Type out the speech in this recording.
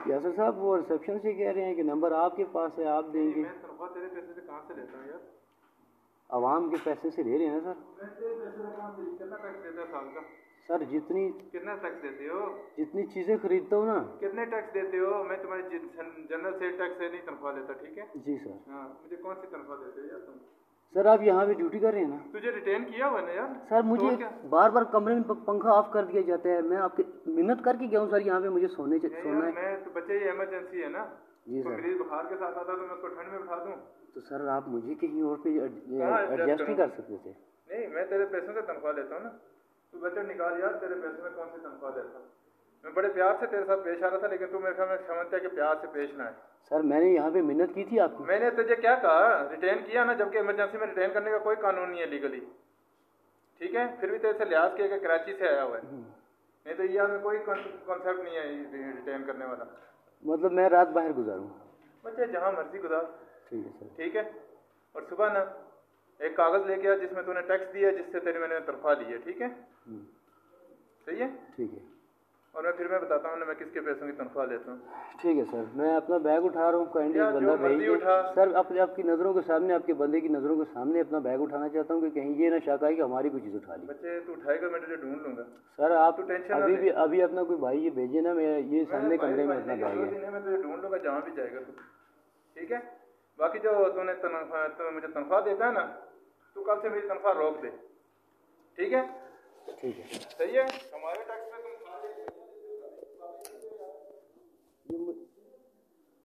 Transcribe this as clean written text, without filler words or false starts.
यासर साहब वो रिसेप्शन से कह रहे हैं कि नंबर आपके पास है, आप देंगे। मैं तनख्वाह तेरे पैसे से कहाँ से लेता हूँ यार? आवाम के पैसे से ले रहे हैं ना सर। मैं तेरे पैसे से कहाँ से? कितना टैक्स देता है साल का? सर जितनी देते हो? जितनी चीज़ें खरीदता हूँ ना। कितने टैक्स देते हो? मैं तुम्हारे जनरल से टैक्स से नहीं तनख्वाह लेता, ठीक है? जी सर। हाँ, मुझे कौन सी तनख्वाह देते हो यार तुम? सर आप यहाँ पे ड्यूटी कर रहे हैं ना? तुझे रिटेन किया हुआ ना यार? सर मुझे क्या बार बार कमरे में पंखा ऑफ कर दिया जाता है। मैं आपके मिन्नत करके गया हूँ सर, यहाँ पे मुझे सोना है। मैं तो बच्चे, ये इमरजेंसी है ना? जी सर। मरीज बुखार के साथ आता तो मैं उसको ठंड में बिठा दूँ? तो सर आप मुझे कहीं और पे एडजस्ट ही कर सकते थे। नहीं, मैं तेरे पैसों से तनख्वाह लेता हूँ ना। तू बच्चा निकाल यार, तेरे पैसों में कौन सी तनख्वाह देता? मैं बड़े प्यार से तेरे साथ पेश आ रहा था, लेकिन तू मेरे ख्याल में समझता है कि प्यार से पेश ना है। सर मैंने यहाँ पे मिन्नत की थी आपकी। मैंने तुझे क्या कहा? रिटेन किया ना, जबकि इमरजेंसी में रिटेन करने का कोई कानून नहीं है लीगली, ठीक है? फिर भी तेरे से लिहाज किया कि कराची से आया हुआ है, नहीं तो यहाँ में कोई कॉन्सेप्ट नहीं है रिटेन करने वाला। मतलब मैं रात बाहर गुजारूँ? बच्चे जहाँ मर्जी गुजार। ठीक है सर। ठीक है। और सुबह ना एक कागज़ लेके आ जिसमें तूने टैक्स दिया, जिससे तेरी मैंने तनख्वाह ली है, ठीक है? सही है? ठीक है। और मैं बताता हूँ ना मैं किसके पैसों की तनख्वाह लेता हूँ। ठीक है सर। मैं अपना बैग उठा रहा हूँ, काइंडली बंदा भेजिए सर। आपकी नज़रों के सामने, आपके बंदे की नज़रों के सामने अपना बैग उठाना चाहता हूँ कि कहीं ये ना शक आए कि हमारी कोई चीज़ उठा ली। बच्चे तू उठाएगा, मैं तुझे ढूंढ लूँगा सर। आप तू टेंशन अभी अपना कोई भाई ये भेजिए ना, मैं ये सामने कमरे में अपना बैग है। मैं तुझे ढूंढ लूँगा जहाँ भी जाएगा तू, ठीक है? बाकी जो तूने मुझे तनख्वाह देता है ना, तू कल से मेरी तनख्वाह रोक दे, ठीक है? ठीक है। सही है? हमारे